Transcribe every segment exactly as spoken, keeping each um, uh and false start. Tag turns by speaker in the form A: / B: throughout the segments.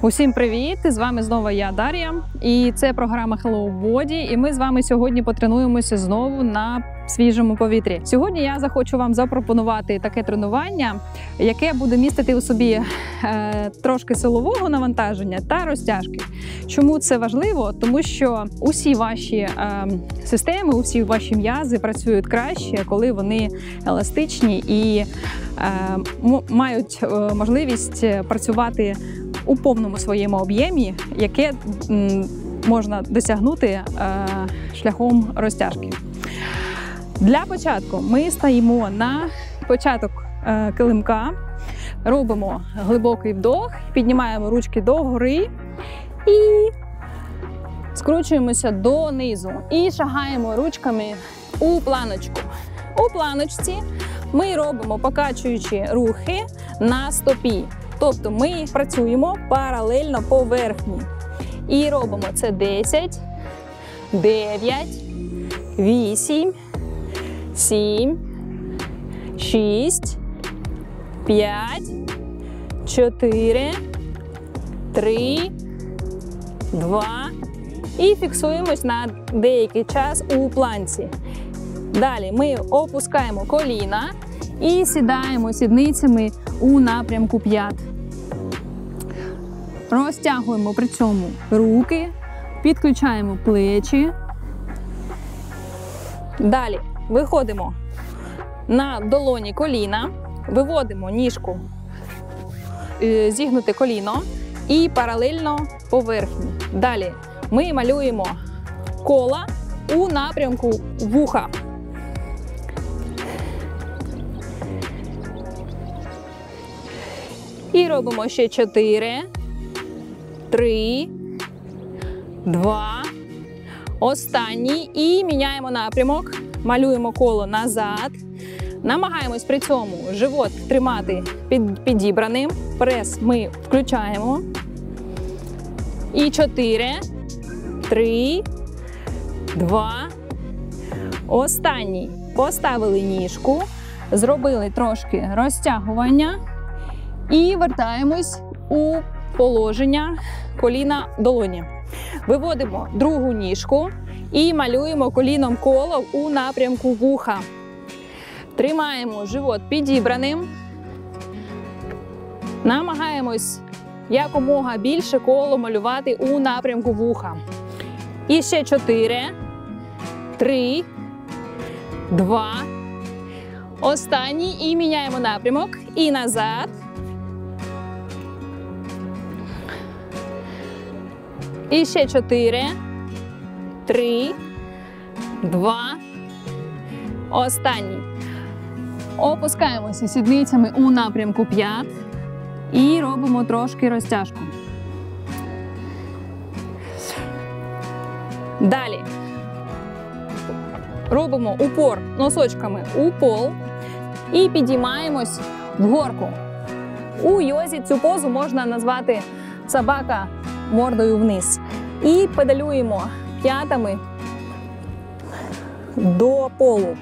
A: Усім привіт! З вами знову я, Дар'я, і це програма Hello Body, і ми з вами сьогодні потренуємося знову на свіжому повітрі. Сьогодні я захочу вам запропонувати таке тренування, яке буде містити у собі е, трошки силового навантаження та розтяжки. Чому це важливо? Тому що усі ваші е, системи, усі ваші м'язи працюють краще, коли вони еластичні і е, мають е, можливість працювати у повному своєму об'ємі, яке м, можна досягнути е, шляхом розтяжки. Для початку ми стаємо на початок е, килимка, робимо глибокий вдох, піднімаємо ручки догори і скручуємося донизу. І шагаємо ручками у планочку. У планочці ми робимо покачуючі рухи на стопі. Тобто ми працюємо паралельно поверхні. І робимо це десять, дев'ять, вісім, сім, шість, п'ять, чотири, три, два. І фіксуємось на деякий час у планці. Далі ми опускаємо коліна і сідаємо сідницями у напрямку п'ят. Розтягуємо при цьому руки, підключаємо плечі. Далі виходимо на долоні коліна, виводимо ніжку, зігнуте коліно і паралельно поверхні. Далі ми малюємо кола у напрямку вуха. І робимо ще чотири, три, два, останній. І міняємо напрямок, малюємо коло назад. Намагаємось при цьому живот тримати під, підібраним. Прес ми включаємо. І чотири, три, два, останній. Поставили ніжку, зробили трошки розтягування. І вертаємось у положення коліна долоні. Виводимо другу ніжку і малюємо коліном коло у напрямку вуха. Тримаємо живот підібраним. Намагаємось якомога більше коло малювати у напрямку вуха. І ще чотири, три, два, останній. І міняємо напрямок. І назад. І ще чотири, три, два, останній. Опускаємося сідницями у напрямку п'ят і робимо трошки розтяжку. Далі робимо упор носочками у пол і підіймаємось вгорку. У йозі цю позу можна назвати собака мордою вниз. І педалюємо п'ятами до полу.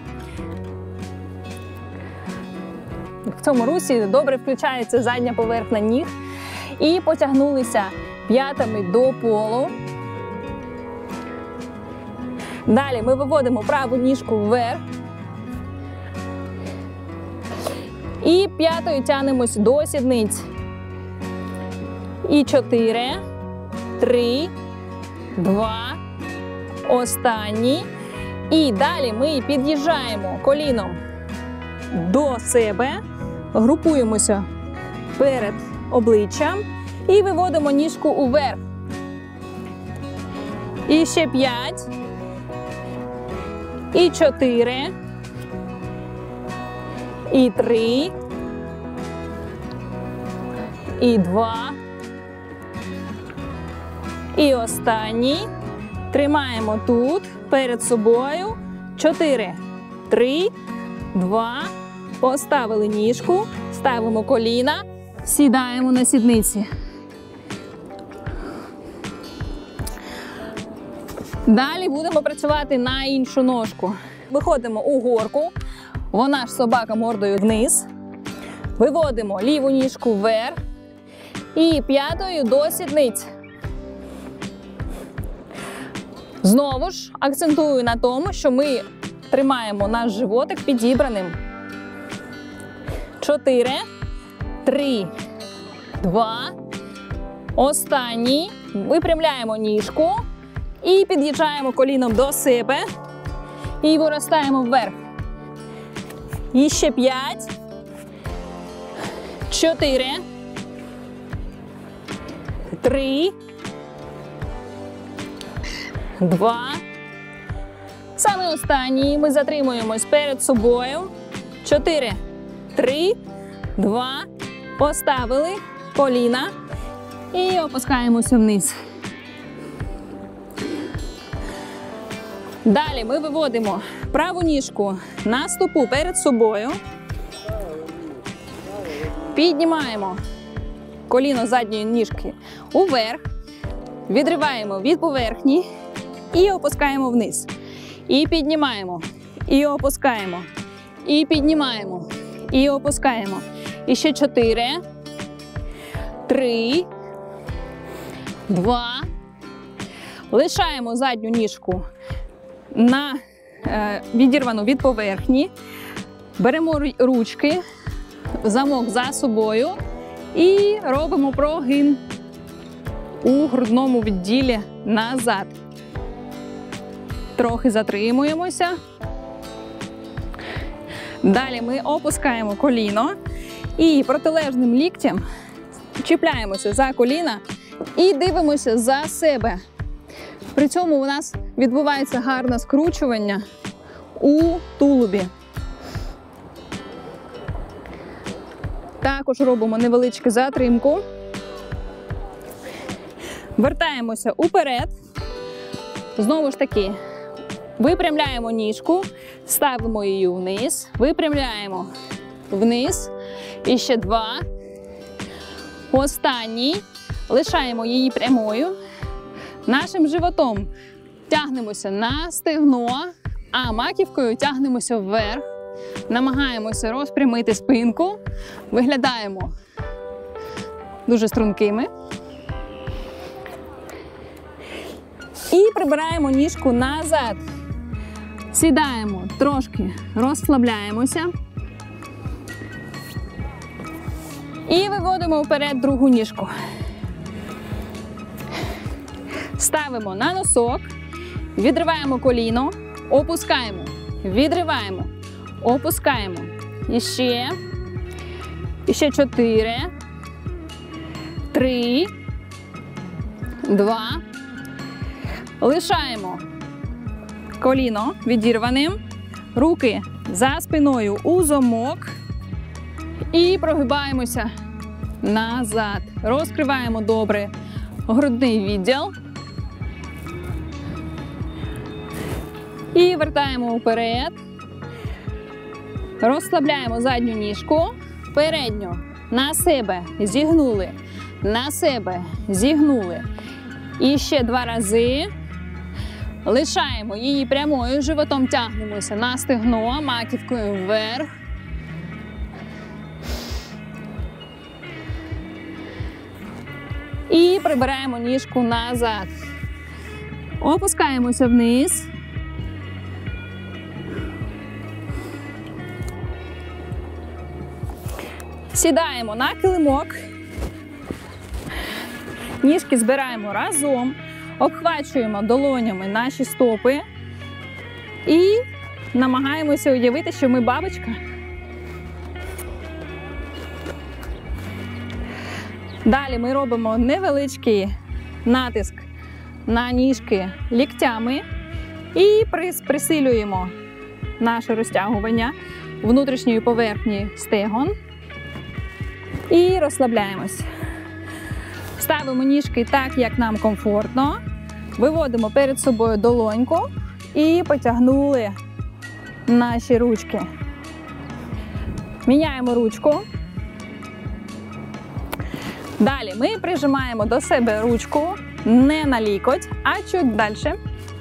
A: В цьому русі добре включається задня поверхня ніг. І потягнулися п'ятами до полу. Далі ми виводимо праву ніжку вверх. І п'ятою тягнемось до сідниць. І чотири, три, два, останній. І далі ми під'їжджаємо коліном до себе, групуємося перед обличчям і виводимо ніжку уверх. І ще п'ять. І чотири. І три. І два. І останній. Тримаємо тут, перед собою. чотири, три, два. Поставили ніжку, ставимо коліна, сідаємо на сідниці. Далі будемо працювати на іншу ножку. Виходимо у горку, вона ж собака мордою вниз. Виводимо ліву ніжку вверх І п'ятою до сідниць. Знову ж акцентую на тому, що ми тримаємо наш животик підібраним. Чотири, три, два. Останній. Випрямляємо ніжку і під'їжджаємо коліном до себе. І виростаємо вверх. І ще п'ять. Чотири. Три. Два. Саме останній. Ми затримуємось перед собою. Чотири. Три. Два. Поставили коліна. І опускаємося вниз. Далі ми виводимо праву ніжку на стопу перед собою. Піднімаємо коліно задньої ніжки уверх. Відриваємо від поверхні і опускаємо вниз. І піднімаємо, і опускаємо, і піднімаємо, і опускаємо. І ще чотири, три, два. Лишаємо задню ніжку на е, відірвану від поверхні. Беремо ручки, замок за собою і робимо прогин у грудному відділі назад. Трохи затримуємося. Далі ми опускаємо коліно і протилежним ліктем чіпляємося за коліна і дивимося за себе. При цьому у нас відбувається гарне скручування у тулубі. Також робимо невеличку затримку. Вертаємося уперед. Знову ж таки, випрямляємо ніжку, ставимо її вниз, випрямляємо вниз. І ще два. Останній. Лишаємо її прямою. Нашим животом тягнемося на стегно, а маківкою тягнемося вверх. Намагаємося розпрямити спинку. Виглядаємо дуже стрункими. І прибираємо ніжку назад. Сідаємо, трошки розслабляємося. І виводимо вперед другу ніжку. Ставимо на носок, відриваємо коліно, опускаємо, відриваємо, опускаємо. І ще, і ще чотири, три, два. Лишаємо коліно відірваним, руки за спиною у замок і прогибаємося назад. Розкриваємо добре грудний відділ. І вертаємо вперед. Розслабляємо задню ніжку. Передню на себе зігнули. На себе зігнули. І ще два рази. Лишаємо її прямою. Животом тягнемося на стегно, маківкою вверх. І прибираємо ніжку назад. Опускаємося вниз. Сідаємо на килимок. Ніжки збираємо разом. Обхвачуємо долонями наші стопи. І намагаємося уявити, що ми бабочка. Далі ми робимо невеличкий натиск на ніжки ліктями і присилюємо наше розтягування внутрішньої поверхні стегон і розслабляємось. Ставимо ніжки так, як нам комфортно, виводимо перед собою долоньку і потягнули наші ручки. Міняємо ручку. Далі ми прижимаємо до себе ручку не на лікоть, а чуть далі.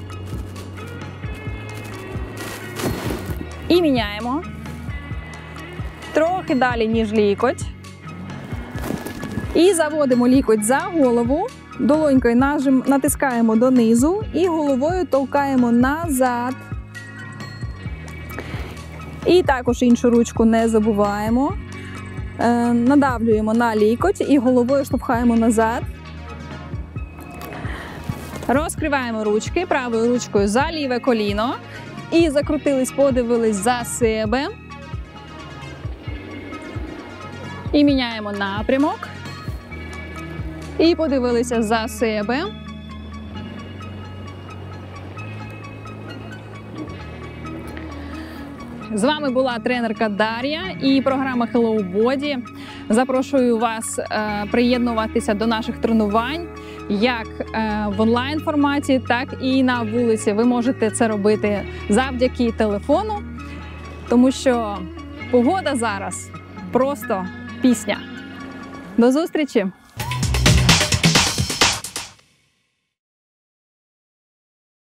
A: І міняємо. Трохи далі, ніж лікоть. І заводимо лікоть за голову, долонькою нажим, натискаємо донизу і головою толкаємо назад. І також іншу ручку не забуваємо. Е, надавлюємо на лікоть і головою штовхаємо назад. Розкриваємо ручки правою ручкою за ліве коліно. І закрутились, подивились за себе. І міняємо напрямок. І подивилися за себе. З вами була тренерка Дар'я і програма Hello Body. Запрошую вас е, приєднуватися до наших тренувань як е, в онлайн форматі, так і на вулиці. Ви можете це робити завдяки телефону, тому що погода зараз просто пісня. До зустрічі!